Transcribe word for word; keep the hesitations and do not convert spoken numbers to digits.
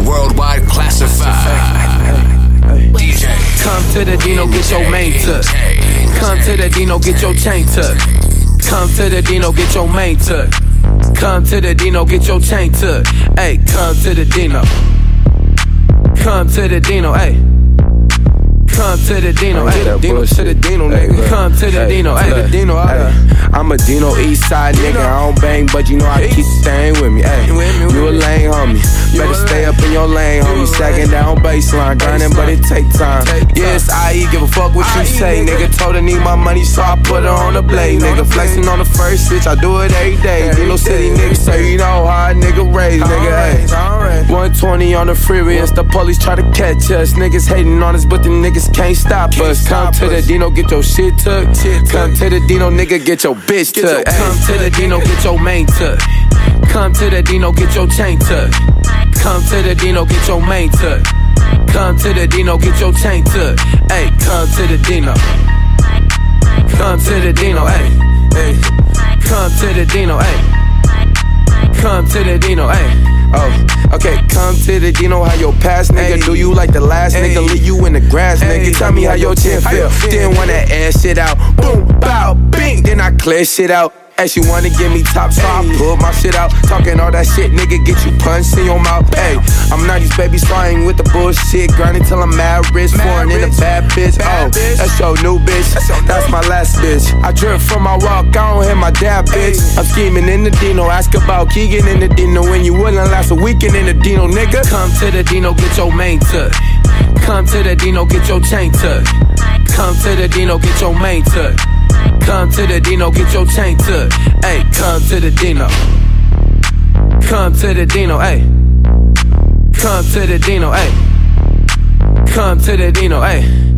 Worldwide Classified. D J. Come to the Dino, get your main took. Come to the Dino, get your chain took. Come to the Dino, get your main took. Come to the Dino, get your chain took. Hey, come to the Dino. Come to the Dino, hey. Come to the Dino, hey. Dino to the Dino, nigga. Come to the Dino, hey. The Dino, hey. I'm a Dino East Side nigga. I don't bang, but you know I keep the thing with me. Hey, you a lane, homie. Better stay up in your lane, homie. Sagging down baseline, grinding, but it take time. Yes, I give a fuck what you say, nigga. Told her need my money, so I put her on the blade, nigga. Flexing on the first switch, I do it every day. Dino City nigga, so you know how a nigga raised, nigga. Hey, one twenty on the freeway, and the police try to catch us. Niggas hating on us, but the niggas can't stop us. Come to the Dino, get your shit took. Come to the Dino, nigga, get your bitch took. Come to the Dino, get your main took. Come to the Dino, get your chain took. Come to the Dino, get your main took. Come to the Dino, get your chain took. Hey, come to the Dino. Come to the Dino, hey. Come to the Dino, hey. Come to the Dino, hey. Oh, okay, come to the Dino, how your past, nigga. Do you like the last nigga? Leave you in the grass, nigga. Tell me how your chin feel. Didn't wanna air shit out. Boom, bow, bing. Then I clear shit out. Hey, she wanna give me top, so I pull my shit out. Talking all that shit, nigga, get you punched in your mouth. Hey, I'm nineties baby, starting with the bullshit. Grinding till I'm mad rich, foreign in a bad bitch. Oh, that's your new bitch, that's my last bitch. I drip from my walk, I don't hit my dad, bitch. I'm scheming in the Dino, ask about Keegan in the Dino. When you wouldn't last a weekend in the Dino, nigga. Come to the Dino, get your main took. Come to the Dino, get your chain took. Come to the Dino, get your main took. Come to the Dino, get your chain took. Hey, come to the Dino. Come to the Dino, hey. Come to the Dino, hey. Come to the Dino, hey.